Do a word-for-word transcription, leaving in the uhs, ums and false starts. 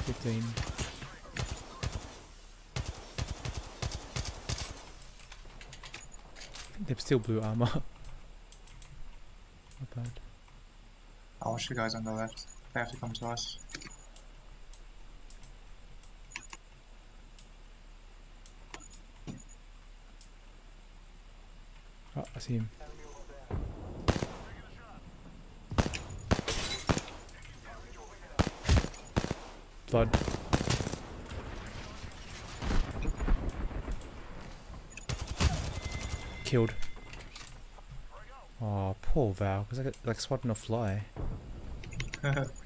fifteen. They've still blue armor. Not bad. I'll watch the guys on the left. They have to come to us. Oh, I see him. Blood. Killed. Oh, poor Val, because I got like swatting a fly.